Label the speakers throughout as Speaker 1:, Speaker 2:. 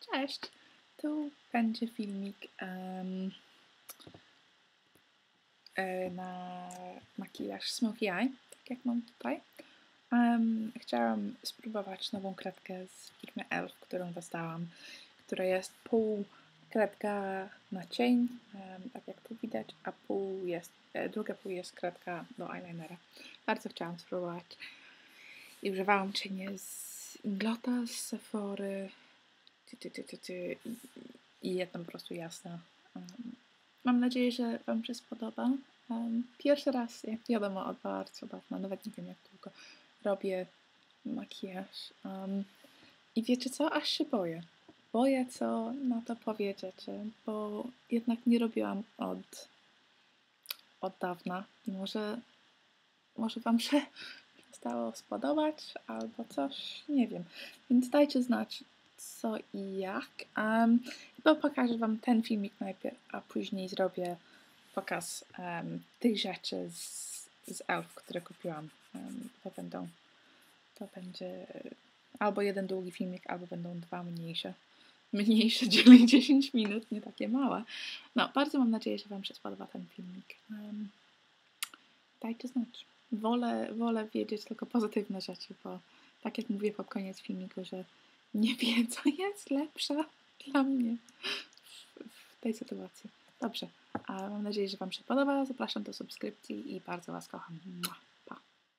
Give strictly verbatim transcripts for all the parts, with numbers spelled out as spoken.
Speaker 1: Cześć! Tu będzie filmik um, na makijaż Smokey Eye, tak jak mam tutaj. Um, chciałam spróbować nową kredkę z firmy E L F, którą dostałam, która jest pół kredka na cień, um, tak jak tu widać, a pół jest, e, druga pół jest kredka do eyelinera. Bardzo chciałam spróbować. I używałam cienie z Inglota, z Sephory, ty, ty, ty, ty, ty, i, i jedna po prostu jasna. Um, mam nadzieję, że Wam się spodoba. Um, pierwszy raz, jak wiadomo, od bardzo dawna, nawet nie wiem jak długo, robię makijaż. Um, I wiecie co? Aż się boję. Boję, co na to powiedzieć, bo jednak nie robiłam od, od dawna. I może, może Wam się stało spodobać albo coś, nie wiem. Więc dajcie znać, co i jak. Um, chyba pokażę Wam ten filmik najpierw, a później zrobię pokaz um, tych rzeczy z, z E L F, które kupiłam. Um, to będą, to będzie albo jeden długi filmik, albo będą dwa mniejsze. Mniejsze, czyli dziesięć minut, nie takie małe. No, bardzo mam nadzieję, że Wam się spodoba ten filmik. Um, dajcie znać. Wolę, wolę wiedzieć tylko pozytywne rzeczy, bo tak jak mówię pod koniec filmiku, że nie wiem, co jest lepsze dla mnie w tej sytuacji. Dobrze, a mam nadzieję, że Wam się podoba. Zapraszam do subskrypcji i bardzo Was kocham. Pa!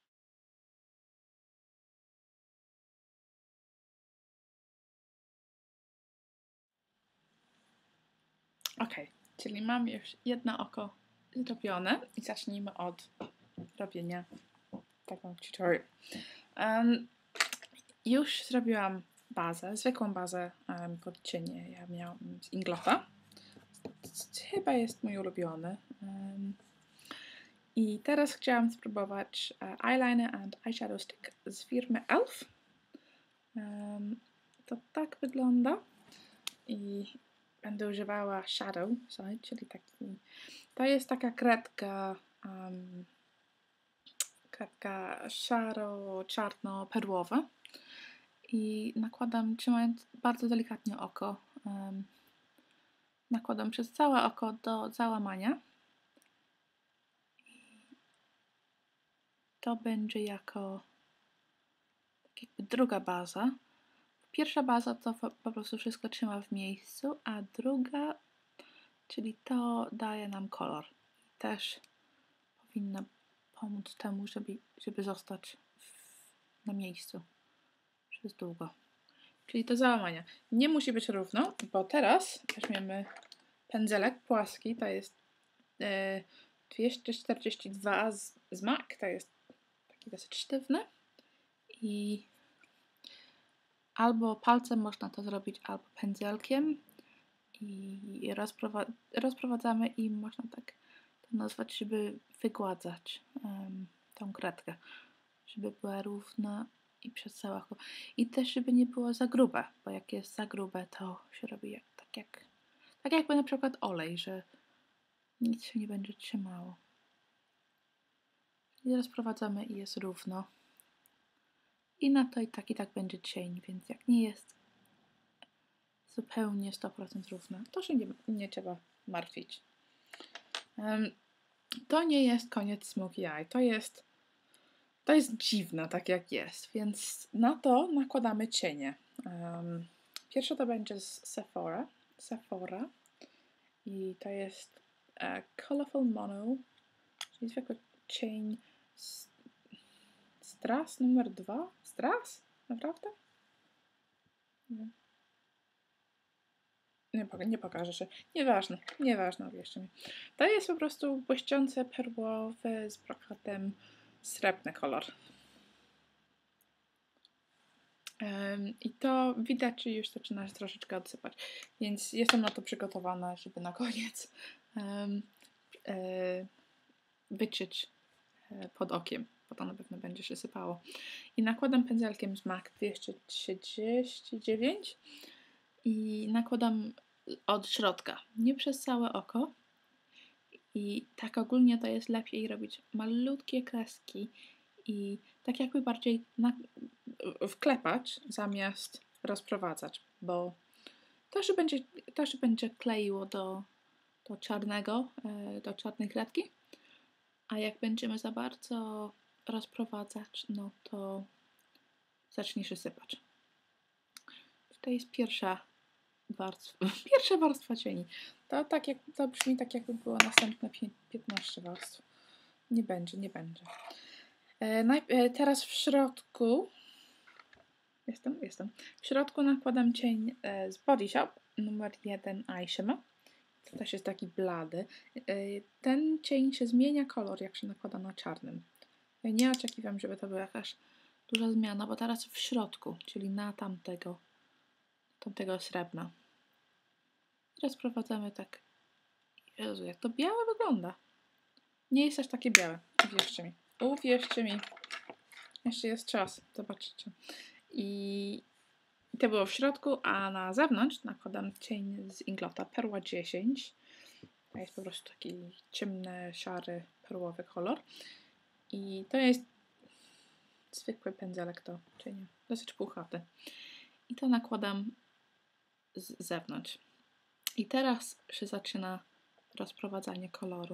Speaker 1: Ok, czyli mam już jedno oko zrobione i zacznijmy od robienia tego tutorial. Um, już zrobiłam bazę, zwykłą bazę um, pod cienie. Ja miałam z Inglota. Chyba jest mój ulubiony. Um, I teraz chciałam spróbować uh, eyeliner and eyeshadow stick z firmy E L F. Um, to tak wygląda. I będę używała shadow side, czyli taki... To jest taka kredka, um, kredka szaro-czarno-perłowa. I nakładam, trzymając bardzo delikatnie oko, um, nakładam przez całe oko do załamania. I to będzie jako tak jakby druga baza. Pierwsza baza to po prostu wszystko trzyma w miejscu, a druga, czyli to daje nam kolor. Też powinna pomóc temu, żeby, żeby zostać w, na miejscu przez długo. Czyli to załamania. Nie musi być równo, bo teraz weźmiemy pędzelek płaski, to jest e, dwieście czterdzieści dwa z, z M A C, to jest taki dosyć sztywny i albo palcem można to zrobić, albo pędzelkiem i rozprowa rozprowadzamy i można tak to nazwać, żeby wygładzać um, tą kredkę, żeby była równa i przez całe oko. I też, żeby nie było za grube, bo jak jest za grube, to się robi jak, tak jak tak jakby na przykład olej, że nic się nie będzie trzymało. I rozprowadzamy i jest równo. I na to i tak i tak będzie cień, więc jak nie jest zupełnie sto procent równa, to się nie, nie trzeba martwić. Um, to nie jest koniec Smokey Eye, to jest to jest dziwne, tak jak jest, więc na to nakładamy cienie. Um, pierwsze to będzie z Sephora, Sephora i to jest uh, Colorful Mono, czyli zwykły cień Strass numer dwa? Strass? Naprawdę? Nie. Nie, nie pokażę się. Nieważne, nieważne, wierzcie mi. To jest po prostu błyszczące perłowy z brokatem srebrny kolor. Um, I to widać, że już zaczyna się troszeczkę odsypać. Więc jestem na to przygotowana, żeby na koniec um, e, wyczyć e, pod okiem, bo to na pewno będzie się sypało. I nakładam pędzelkiem z M A C dwieście trzydzieści dziewięć i nakładam od środka, nie przez całe oko. I tak ogólnie to jest lepiej robić malutkie kreski i tak jakby bardziej na, wklepać zamiast rozprowadzać, bo To się będzie, to się będzie kleiło do, do czarnego, do czarnej kredki. A jak będziemy za bardzo rozprowadzać, no to zacznie się sypać. To jest pierwsza warstwa, pierwsza warstwa cieni. To, tak jak, to brzmi tak, jakby było następne piętnaście warstw. Nie będzie, nie będzie. E, e, teraz w środku jestem, jestem. W środku nakładam cień e, z Body Shop numer jeden Eye Shimmer. To też jest taki blady. E, ten cień się zmienia kolor, jak się nakłada na czarnym. Ja nie oczekiwam, żeby to była jakaś duża zmiana, bo teraz w środku, czyli na tamtego, tamtego srebrna. Teraz prowadzamy tak. Jezu, jak to białe wygląda. Nie jest aż takie białe. Uwierzcie mi. Uwierzcie mi. Jeszcze jest czas. Zobaczycie. I to było w środku, a na zewnątrz nakładam cień z Inglota Perła dziesięć. To jest po prostu taki ciemny, szary, perłowy kolor. I to jest zwykły pędzelek do cienia. Dosyć puchaty. I to nakładam z zewnątrz. I teraz się zaczyna rozprowadzanie koloru.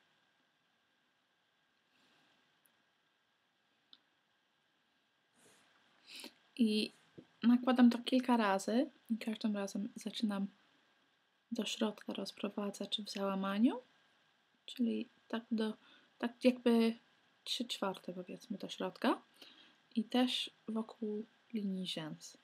Speaker 1: I nakładam to kilka razy i każdym razem zaczynam do środka rozprowadzać w załamaniu, czyli tak do, tak jakby trzy czwarte powiedzmy do środka i też wokół linii rzęs.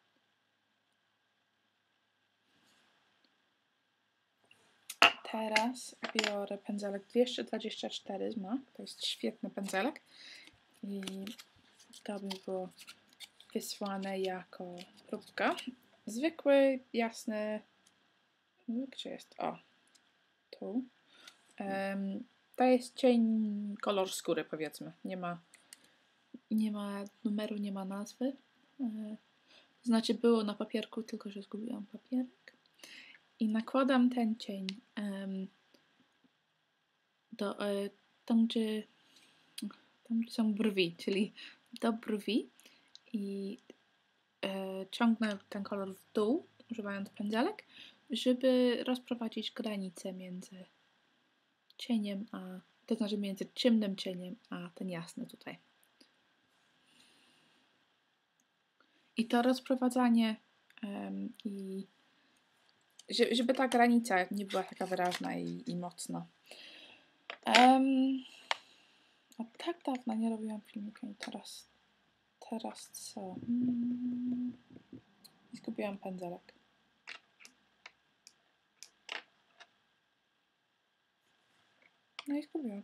Speaker 1: Teraz biorę pędzelek dwieście dwadzieścia cztery z M A C, to jest świetny pędzelek i to by było wysłane jako próbka. Zwykły, jasny, gdzie jest? O, tu. Um, to jest cień, kolor skóry powiedzmy. Nie ma, nie ma numeru, nie ma nazwy. E, to znaczy było na papierku, tylko że zgubiłam papierek. I nakładam ten cień um, do, e, tam, gdzie, tam gdzie są brwi, czyli do brwi i e, ciągnę ten kolor w dół, używając pędzelek, żeby rozprowadzić granicę między cieniem, a to znaczy między ciemnym cieniem, a ten jasny tutaj. I to rozprowadzanie um, i żeby ta granica nie była taka wyraźna i, i mocna. Um, od tak dawno nie robiłam filmika i teraz teraz co? Hmm, zgubiłam pędzelek. No i zgubiłam.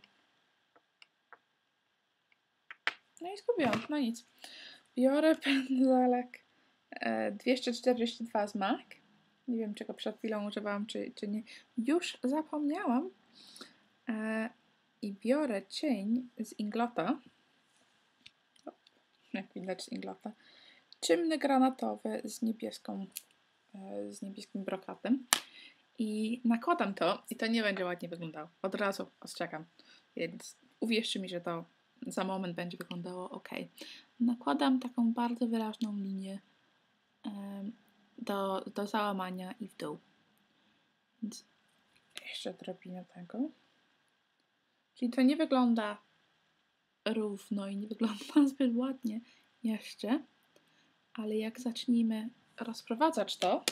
Speaker 1: No i zgubiłam, no nic. Biorę pędzelek e, dwieście czterdzieści dwa z M A C. Nie wiem, czego przed chwilą używałam, czy, czy nie. Już zapomniałam. E, I biorę cień z Inglota. O, jak widać z Inglota. Ciemny granatowy z niebieską, e, z niebieskim brokatem. I nakładam to i to nie będzie ładnie wyglądało. Od razu ostrzegam. Więc uwierzcie mi, że to za moment będzie wyglądało ok. Nakładam taką bardzo wyraźną linię um, do, do załamania i w dół. Więc jeszcze odrobinę tego. Czyli to nie wygląda równo i nie wygląda zbyt ładnie jeszcze, ale jak zacznijmy rozprowadzać to,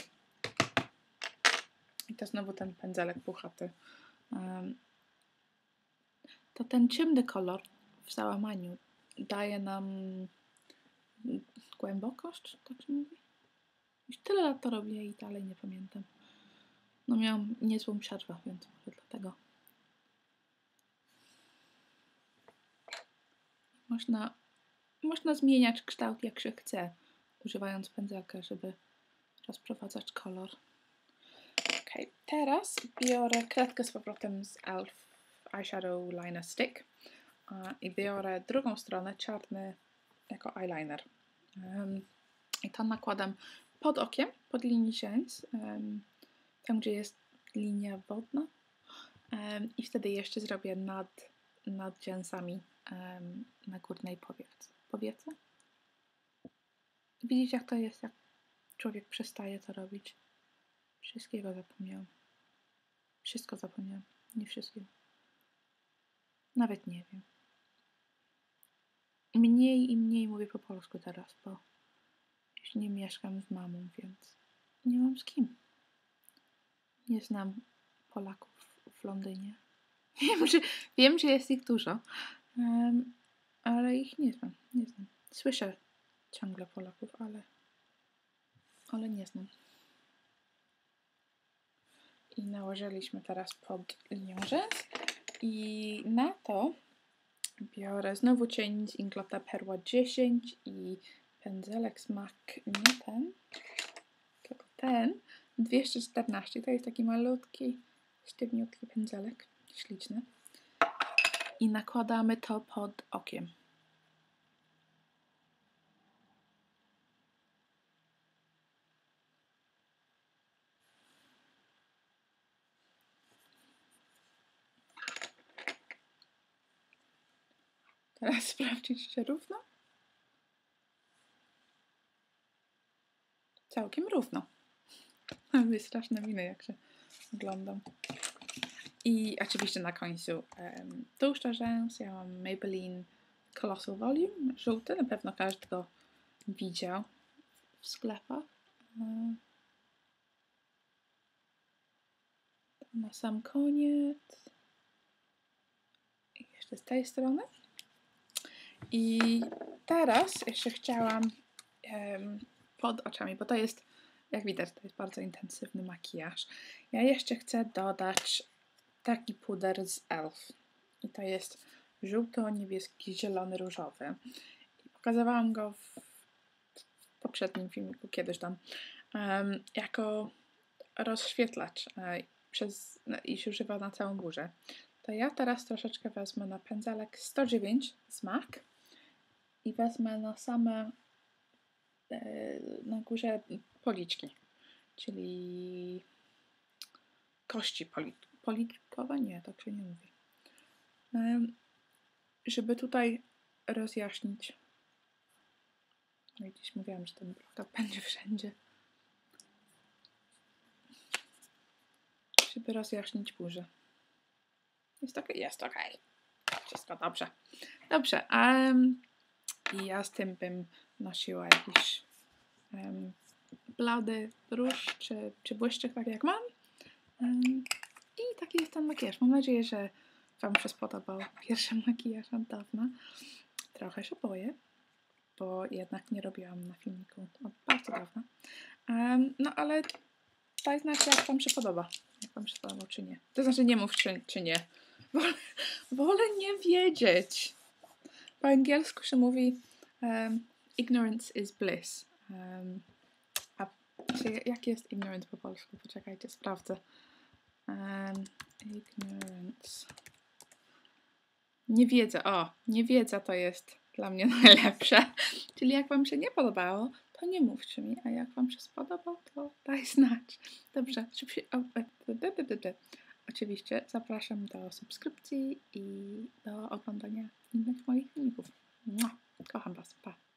Speaker 1: i to znowu ten pędzelek puchaty, um, to ten ciemny kolor w załamaniu daje nam głębokość, tak się mówi? Już tyle lat to robię i dalej nie pamiętam. No miałam niezłą przerwę, więc może dlatego. Można, można zmieniać kształt jak się chce, używając pędzelka, żeby rozprowadzać kolor. Ok, teraz biorę kredkę z powrotem z E L F Eyeshadow Liner Stick i biorę drugą stronę, czarny jako eyeliner. Um, I to nakładam pod okiem, pod linią rzęs, um, tam gdzie jest linia wodna. Um, I wtedy jeszcze zrobię nad, nad rzęsami um, na górnej powiece. powiece. Widzicie, jak to jest, jak człowiek przestaje to robić. Wszystkiego zapomniałam. Wszystko zapomniałam. Nie wszystkiego. Nawet nie wiem. Mniej i mniej mówię po polsku teraz, bo już nie mieszkam z mamą, więc nie mam z kim. Nie znam Polaków w Londynie. Wiem, że, wiem, że jest ich dużo, um, ale ich nie znam. Nie znam. Słyszę ciągle Polaków, ale, ale nie znam. I nałożyliśmy teraz pod linią rzęs. I na to biorę znowu cień z Inglota Perła dziesięć i pędzelek Smack, nie ten, tylko ten, dwieście czternaście, to jest taki malutki, sztywniutki pędzelek, śliczny. I nakładamy to pod okiem. Teraz sprawdzić, czy równo. Całkiem równo. Mam straszne miny, jak się oglądam. I oczywiście na końcu um, tłuszcza rzęs. Ja mam Maybelline Colossal Volume, żółty. Na pewno każdy go widział w sklepach. Um, na sam koniec. I jeszcze z tej strony. I teraz jeszcze chciałam um, pod oczami, bo to jest, jak widać, to jest bardzo intensywny makijaż. Ja jeszcze chcę dodać taki puder z E L F. I to jest żółto-niebieski, zielony, różowy. I pokazywałam go w, w poprzednim filmiku, kiedyś tam, um, jako rozświetlacz um, przez, no, i się używa na całą górę. To ja teraz troszeczkę wezmę na pędzelek sto dziewięć z M A C i wezmę na same e, na górze policzki, czyli kości poli policzkowe? Nie, tak się nie mówi. Um, żeby tutaj rozjaśnić. No i gdzieś mówiłam, że ten blok będzie wszędzie. Żeby rozjaśnić burzę. Jest ok? Jest ok. Wszystko dobrze. Dobrze. Um, I ja z tym bym nosiła jakiś um, blady róż czy, czy błyszczyk, tak jak mam. Um, I taki jest ten makijaż. Mam nadzieję, że Wam się spodobał pierwszy makijaż od dawna. Trochę się boję, bo jednak nie robiłam na filmiku od bardzo dawna. Um, no ale daj znać, jak Wam się podoba. Jak Wam się podobał, czy nie. To znaczy nie mów, czy, czy nie. Wolę, wolę nie wiedzieć. Po angielsku się mówi um, ignorance is bliss. Um, a czy, jak jest ignorance po polsku? Poczekajcie, sprawdzę. Um, ignorance. Niewiedza. O, niewiedza to jest dla mnie najlepsze. Czyli jak Wam się nie podobało, to nie mówcie mi, a jak Wam się spodobał, to daj znać. Dobrze. Oczywiście zapraszam do subskrypcji i do oglądania innych moich filmików. Kocham Was. Pa.